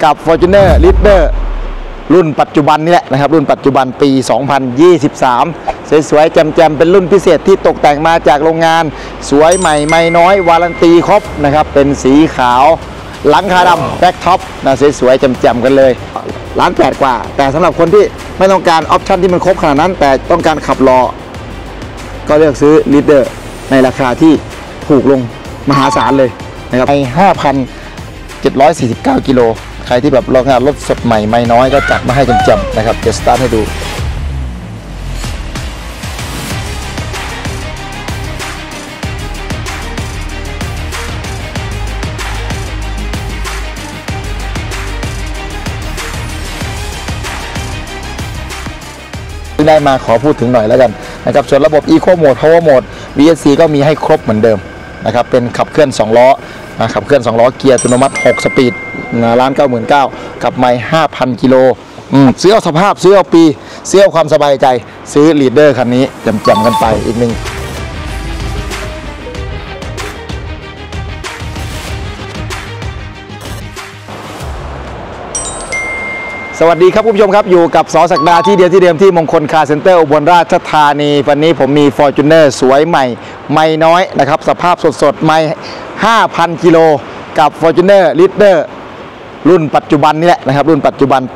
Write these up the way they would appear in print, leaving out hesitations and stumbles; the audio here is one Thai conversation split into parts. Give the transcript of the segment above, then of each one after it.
กับ Fortuner Leader รุ่นปัจจุบันนี่แหละนะครับรุ่นปัจจุบันปี 2023 สวยๆแจ่มๆเป็นรุ่นพิเศษที่ตกแต่งมาจากโรงงานสวยใหม่ไม่น้อยวารันตีครบนะครับเป็นสีขาวหลังคาดำแบ็คท็อปนะสวยๆแจ่มๆกันเลย1,800,000 กว่าแต่สำหรับคนที่ไม่ต้องการออปชั่นที่มันครบขนาดนั้นแต่ต้องการขับล้อก็เลือกซื้อ Leader ในราคาที่ถูกลงมหาศาลเลยนะครับใน 5,749 กิโลใครที่แบบรองานรถสดใหม่ไม่น้อยก็จัดมาให้แจ่มๆนะครับจะสตาร์ทให้ดูได้มาขอพูดถึงหน่อยแล้วกันนะครับส่วนระบบ Eco Mode Power Mode VSC ก็มีให้ครบเหมือนเดิมนะครับเป็นขับเคลื่อน2ล้อขับเคลื่อน2ล้อเกียร์อัตโนมัติ6สปีด1,99,000กับไมล์ 5,000 กิโลซื้อเอาสภาพซื้อเอาปีซื้อเอาความสบายใจซื้อ Leader คันนี้แจ่มๆกันไปอีกหนึ่งสวัสดีครับคุณผู้ชมครับอยู่กับส.ศักดาที่เดียวที่เดิมที่มงคลคาร์เซ็นเตอร์อุบลราชธานีวันนี้ผมมี Fortuner สวยใหม่ไม่น้อยนะครับสภาพสดๆไม่ 5,000 กิโลกับ Fortuner Leader รุ่นปัจจุบันนี่แหละนะครับรุ่นปัจจุบันปี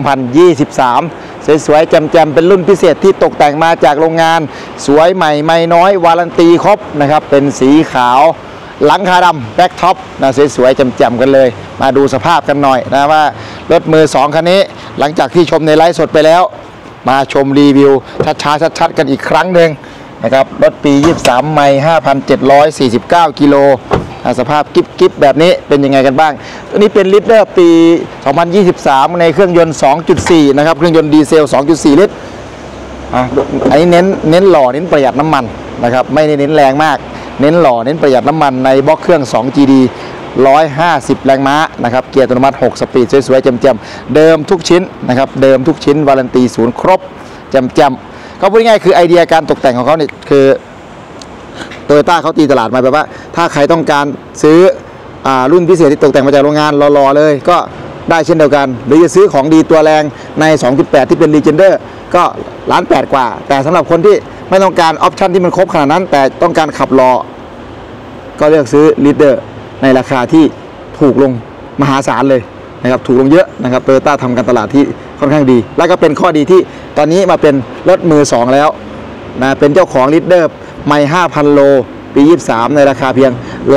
2023 สวยๆแจ่มๆเป็นรุ่นพิเศษที่ตกแต่งมาจากโรงงานสวยใหม่ไม่น้อยวารันตีครบนะครับเป็นสีขาวหลังคาดำแบ็คท็อปนะสวยๆแจ่มๆกันเลยมาดูสภาพกันหน่อยนะว่ารถมือ2คันนี้หลังจากที่ชมในไลฟ์สดไปแล้วมาชมรีวิวชัดๆกันอีกครั้งหนึ่งนะครับรถปี 23 ไมล์ 5,749 กิโลสภาพกิ๊บแบบนี้เป็นยังไงกันบ้างตัวนี้เป็น Leader ปี 2023 ในเครื่องยนต์ 2.4 นะครับเครื่องยนต์ดีเซล 2.4 ลิตรอันนี้เน้นหล่อเน้นประหยัดน้ำมันนะครับไม่ได้เน้นแรงมากเน้นหล่อเน้นประหยัดน้ำมันในบล็อกเครื่อง 2GD 150 แรงม้านะครับเกียร์อัตโนมัติ6สปีดสวยๆแจ่มๆเดิมทุกชิ้นนะครับเดิมทุกชิ้นวารันตีศูนย์ครบแจ่มๆก็พูดง่ายๆคือไอเดียการตกแต่งของเขาเนี่ยคือโตโยต้าเขาตีตลาดมาแบบว่าถ้าใครต้องการซื้อรุ่นพิเศษที่ตกแต่งมาจากโรงงานรอๆเลยก็ได้เช่นเดียวกันหรือจะซื้อของดีตัวแรงใน 2.8 ที่เป็น Legender ก็1,800,000 กว่าแต่สำหรับคนที่ไม่ต้องการออปชั่นที่มันครบขนาดนั้นแต่ต้องการขับล้อก็เลือกซื้อ Leader ในราคาที่ถูกลงมหาศาลเลยนะครับถูกลงเยอะนะครับโตโยต้าทำการตลาดที่ค่อนข้างดีแล้วก็เป็นข้อดีที่ตอนนี้มาเป็นรถมือ2แล้วนะเป็นเจ้าของ Leader ไมล์ 5,000 โลปี 23 ในราคาเพียง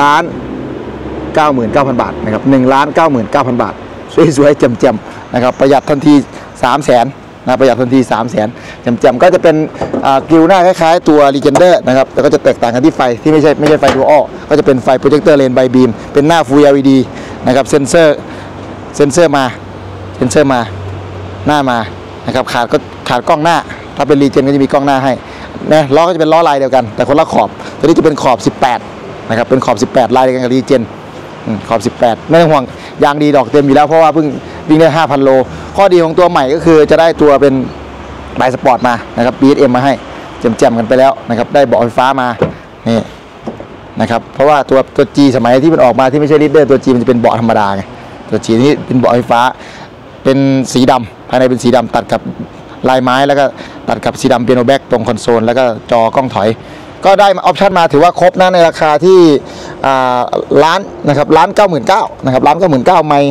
1,99,000 บาทนะครับ1,99,000 บาทสวยๆแจ่มๆนะครับประหยัดทันที 300,000นะประหยัดทันที 300,000 แจ่มๆก็จะเป็นกริลหน้าคล้ายๆตัว Legender นะครับแต่ก็จะแตกต่างกันที่ไฟที่ไม่ใช่ไฟดูอัลก็จะเป็นไฟโปรเจคเตอร์เลนส์ไบบีมเป็นหน้า Full LED นะครับเซ็นเซอร์มาหน้ามานะครับขาดกล้องหน้าถ้าเป็น Regen ก็จะมีกล้องหน้าให้นะล้อก็จะเป็นล้อลายเดียวกันแต่คนละขอบตัวนี้จะเป็นขอบ18นะครับเป็นขอบ18ลายเดียวกันกับ Regen ขอบ18ไม่ต้องห่วงยางดีดอกเต็มอยู่แล้วเพราะว่าเพิ่งวิ่งได้ 5,000 โลข้อดีของตัวใหม่ก็คือจะได้ตัวเป็นไบสปอร์ตมานะครับ BSM มาให้แจ่มๆกันไปแล้วนะครับได้เบาะไฟฟ้ามานี่นะครับเพราะว่าตัว G สมัยที่มันออกมาที่ไม่ใช่ Leader ตัว G มันจะเป็นเบาะธรรมดาไงตัว G นี้เป็นเบาะไฟฟ้าเป็นสีดำภายในเป็นสีดำตัดกับลายไม้แล้วก็ตัดกับสีดำเปียโนแบ็กตรงคอนโซลแล้วก็จอกล้องถอยก็ได้ออปชั่นมาถือว่าครบนะในราคาที่ล้านนะครับ1,99,000นะครับ1,99,000ไมล์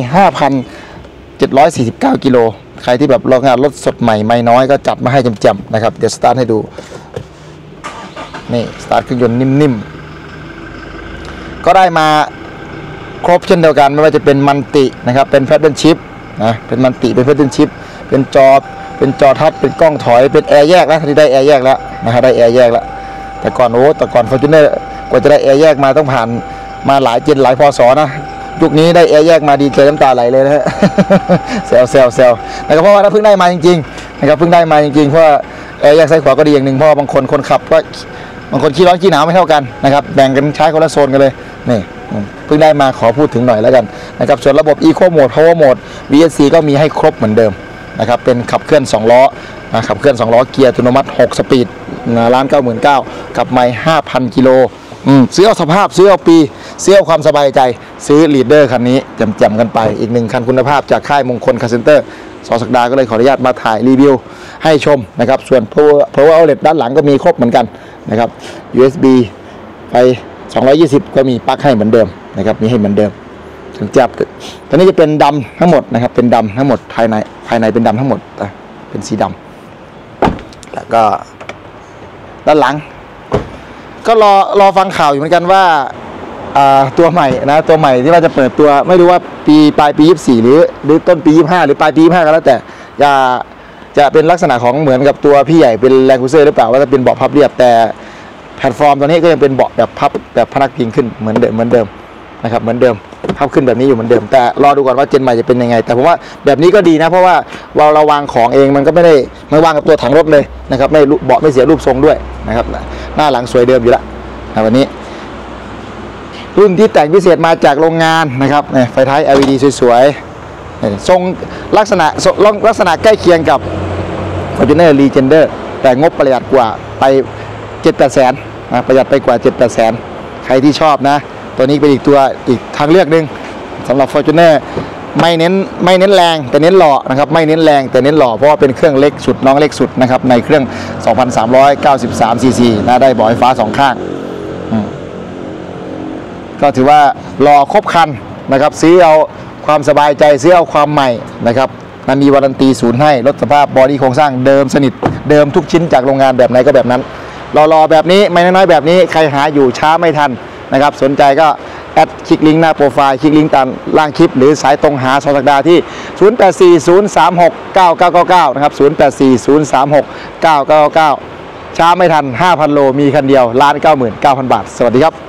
5,749 กิโลใครที่แบบรองานรถสดใหม่ไม่น้อยก็จัดมาให้แจ่มๆนะครับเดี๋ยวสตาร์ทให้ดูนี่สตาร์ทเครื่องยนต์นิ่มๆก็ได้มาครบเช่นเดียวกันไม่ว่าจะเป็นมันตินะครับเป็นแพดเดิลชิพนะเป็นมันติเป็นแพดเดิลชิพเป็นจอทัชเป็นกล้องถอยเป็นแอร์แยกแล้วที่ได้แอร์แยกแล้วนะครับได้แอร์แยกแล้วแต่ก่อนFortuner กว่าจะได้แอร์แยกมาต้องผ่านมาหลายเจนหลายพศนะยุคนี้ได้แอร์แยกมาดีใจน้ำตาไหลเลยนะฮะเซลนะครับเพราะว่าเพิ่งได้มาจริงๆนะครับเพิ่งได้มาจริงๆเพราะแอร์แยกซ้ายขวาก็ดีอย่างหนึ่งเพราะบางคนขับก็บางคนขี้ร้อนขี้หนาวไม่เท่ากันนะครับแบ่งกันใช้คนละโซนกันเลยนี่เพิ่งได้มาขอพูดถึงหน่อยแล้วกันนะครับส่วนระบบ Eco Mode Power Mode VSC ก็มีให้ครบเหมือนเดิมนะครับเป็นขับเคลื่อน2ล้อขับเคลื่อน2ล้อเกียร์อัตโนมัติ6สปีด1,99,000กับไมล์ 5,000 กิโลซื้อเอาสภาพซื้อเอาปีซื้อเอาความสบายใจซื้อลีดเดอร์คันนี้จำกันไปอีก1คันคุณภาพจากค่ายมงคลคาร์เซ็นเตอร์สศักดาก็เลยขออนุญาตมาถ่ายรีวิวให้ชมนะครับส่วน power outlet ด้านหลังก็มีครบเหมือนกันนะครับ USB ไฟ220ก็มีปลั๊กให้เหมือนเดิมนะครับมีให้เหมือนเดิมถึงจับตอนนี้จะเป็นดำทั้งหมดนะครับเป็นดำทั้งหมดภายในเป็นดำทั้งหมดเป็นสีดำแล้วก็ด้านหลังก็รอฟังข่าวอยู่เหมือนกันว่าตัวใหม่นะตัวใหม่ที่ว่าจะเปิดตัวไม่รู้ว่าปลายปี24หรือต้นปี25หรือปลายปี25ก็แล้วแต่จะเป็นลักษณะของเหมือนกับตัวพี่ใหญ่เป็นแรงคูเซอร์หรือเปล่าว่าจะเป็นเบาะพับเรียบแต่แพลตฟอร์มตัวนี้ก็ยังเป็นเบาะแบบพับแบบพนักพิงขึ้นเหมือนเดิมนะครับเหมือนเดิมพับขึ้นแบบนี้อยู่เหมือนเดิมแต่รอดูก่อนว่าเจนใหม่จะเป็นยังไงแต่ผมว่าแบบนี้ก็ดีนะเพราะว่าเราวางของเองมันก็ไม่ได้ไม่วางกับตัวถังรถเลยนะครับไม่เบาะไม่เสียรูปทรงด้วยนะครับหน้าหลังสวยเดิมอยู่แล้ววันนี้รุ่นที่แต่งพิเศษมาจากโรงงานนะครับไฟท้าย LED สวยๆทรงลักษณะใกล้เคียงกับ Fortuner Legender แต่งบประหยัดกว่าไป 7-8 แสนประหยัดไปกว่า 7-8 แสนใครที่ชอบนะตัวนี้เป็นอีกทางเลือกหนึ่งสำหรับ Fortuner ไม่เน้นแรงแต่เน้นหล่อนะครับไม่เน้นแรงแต่เน้นหล่อเพราะว่าเป็นเครื่องเล็กสุดน้องเล็กสุดนะครับในเครื่อง 2,393 cc นะได้เบาะไฟฟ้า2ข้างก็ถือว่ารอครบคันนะครับซื้อเอาความสบายใจซื้อเอาความใหม่นะครับมันมีวารันตีศูนย์ให้ลดสภาพบอดี้โครงสร้างเดิมสนิทเดิมทุกชิ้นจากโรงงานแบบไหนก็แบบนั้นรอแบบนี้ไม่น้อยแบบนี้ใครหาอยู่ช้าไม่ทันนะครับสนใจก็แอดคลิกลิงก์หน้าโปรไฟล์คลิกลิงก์ตามล่างคลิปหรือสายตรงหาสศักดาที่0840369999นะครับ0840369999ช้าไม่ทัน 5,000 โลมีคันเดียว1,99,000 บาทสวัสดีครับ